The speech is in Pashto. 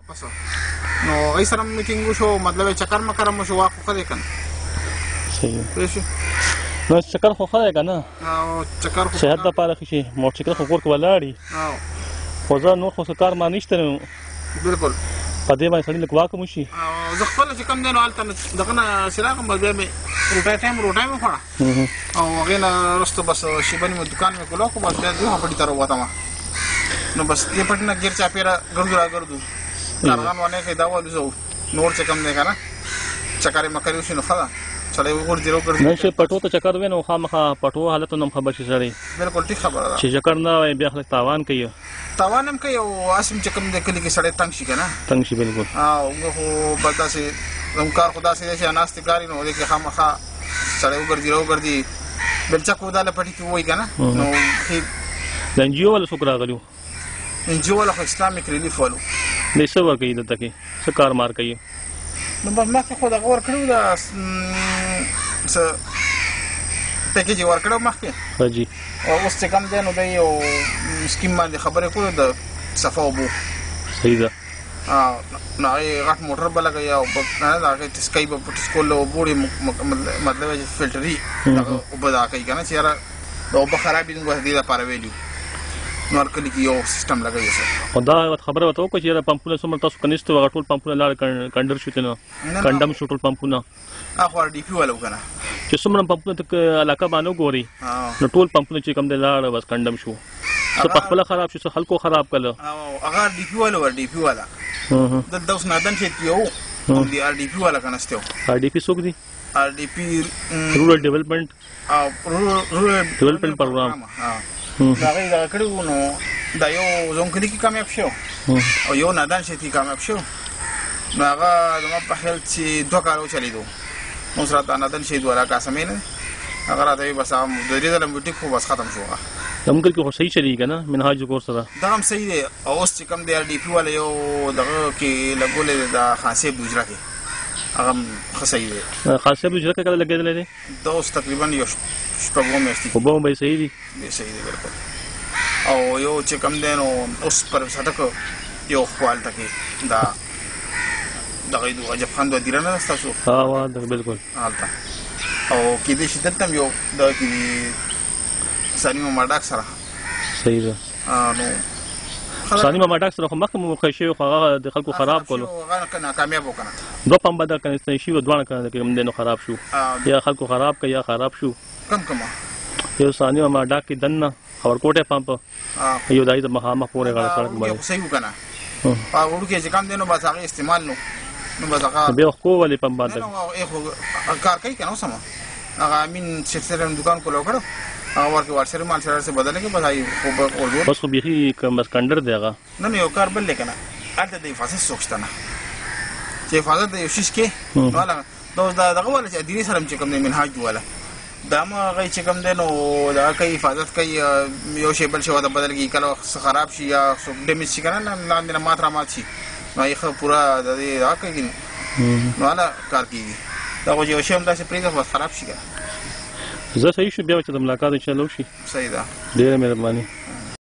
پس نو هغوی سره میټینګ وشو مطلب یې چکر مکر هم وشو واک خو ښه دی که نه صحیح پوه شو نو چکر خو ښه دی که نه او چکر خو صحت دپاره ښه شي موټرسایکل خو کور کې ولاړ وي خو زه نور خو څه کار ما نشته نو بلکل په دې باندې سړي لږ واک هم وشي زه خپله چې کوم دی نو هلته دغه نه سراغ هم بس بیا مې روټۍ مې وخوړه او هغې نه وروسته بس شیبه نیمه دوکان مې کولاو کړو بس بیا دویمه پټي ته راووتم نو بس دې پټي نه ګیر چاپېره ګرځو را ګرځو کارغان وانې کوي دا والوځو نور چې کوم دی که نه چکرې مکرې وشي نو ښه ده سړی وغورځي راوګرځي نه چې پټو ته چکر وي نو خامخا پټو حالتونه هم خبر شي سړی بلکل ټیک خبره ده چې چکر نه وای بیا خلک تاوان کوي تاوان هم کوي او اسم چې کوم دی کلي کې سړی تنګ شي که نه تنګ شي بلکل موږ خو بس داسې زموږ کار خو داسې دی چې ناستې کار وي نو دې کې خامخا سړی وګرځي راوګرځي بلچک وداله پټي کې ووایي که نه نو د NGO والا څوک راغلي NGO والا خو اسلامیک ریلیف والو دی څه ورکوي دلته کې څه کار مار کوي نو بس مخکې خو دغه ورکړی و د څه پیکیج یې ورکړی و مخکې جی او اوس چې کوم دی نو دی یو سکیم باندې خبرې کړو د صفا اوبو صحیح ده نو هغې غټ موټر به لګوي او نه د هغې ټسکۍ به په ټسکول اوبو مطلب یې چې فلټري دغه اوبه دغه کوي که نه چې یاره د اوبه خرابې دي نو دې دپاره ویلي نو هر کلي کې یو سیسټم لګوي خو دا خبره ورته وکړه چې یاره پمپونه څومره تاسو کنیستو هغه ټول پمپونه لاړ کنډر شو ته نه کنډم شو ټول پمپونه خو RDP والا و که نه چې څومره پمپونه ته علاقه باندې وګوري نو ټول پمپونه چې کوم دی لاړ بس کنډم شو څه پخپله خراب شو څه خلکو خراب کړه هغه RDP والا و RDP والا دلته اوس نادن شیت کې و هم د RDP والا کنستی و RDP څوک دی RDP رورل ډیولپمنټ پروګرام دا هغې دغه کړي وو نو دا یو زموږ کلي کې کامیاب شو او یو نادان شیت کې کامیاب شو نو هغه زما په خیال چې 2 کاله وچلېدو اوس راته نادان شهید والا قاسمې نه هغه راته وایي بس هغه د درې ځله میټیک خو بس ختم شو هغه زموږ کلي کې خو صحیح چلېږي که نه منهاج کور سره دغه هم صحیح دی او اوس چې کوم دی RDP والا یو دغه کې لګولی دی د خان صاحب د اجرا کې هغه هم ښه صحیح دی خان صاحب د اجرا کې کله لګېدلی دی دا اوس تقریبا یو شپږ میاشتې اوبه هم به یې صحیح دي صحیح دی بلکل او یو چې کوم دی نو اوس پر سړک یو خو هلته کې دا دغه د عجب خان د دیره نه ده ستاسو بلکل هلته او کېدای شي دلته هم یو دغه کې ثاني محمد ډاک سره صحیح ده نو ثاني محمد ډاک سره خو مخکې موقع شوي خو هغه د خلکو خراب کولو هغه ناکامیاب و که نه 2 پمپه د کنسترکشن شي و دواړه کوم دی نو خراب شو یا خلکو خراب کړه یا خراب شو کومه یو ثاني محمد ډاک کې دننه خبرکوټه پمپ یو دای د مخامخ پورې غاړه سړک باندې صحیح و که نه په وړو کې چې کم دی نو بس هغې استعمال نو بس هغه بیا خو ولې پمپ باندې کار کوي که نه اوس هم هغه امین شیخ سره دوکان کولاو کړو هغه ورکې وارسري مال سره سره بدله کړي بس هغې بس خو بیخي بس کنډر دی هغه نه یو کار بل دی که نه هلته د حفاظت څوک شته نه چې حفاظت د یو شیز کې نو هله دا اوس دغه والا چې ادیرې سره هم چې کوم دی منهاج والا دا هم هغوی چې کوم دی نو دغه کوي حفاظت کوي یو شی بل شی ورته بدل کړي کله څه خراب شي یا څوک ډیمیج شي که نه لاندې نه مات رامات شي نو هغې ښه پوره د دې دغه کوي نو هله کار کېږي دا خو چې یو شی هم داسې پرېږده بس خراب شي که زه صحیح شو بیا چې د ملاقات انشاءالله وشي صحیح ده ډېره مهرباني